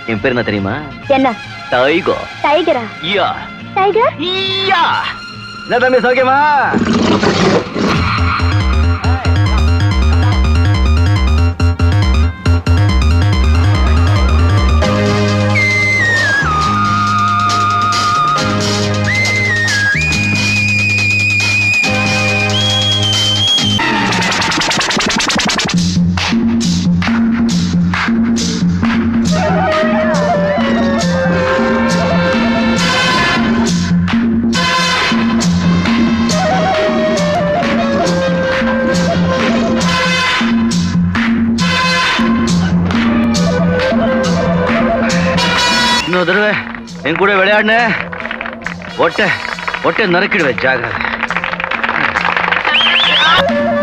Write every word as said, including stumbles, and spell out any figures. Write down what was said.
என் பேர் என்ன தெரியுமா? என்ன? டைகர். டைகரா? யா. டைகர்? யா. என்ன தம்பி சௌக்கியமா? இன்னொரு தடவை என் கூட விளையாடுன ஒட்ட ஒட்ட நறுக்கிடுவேன், ஜாகிரதை.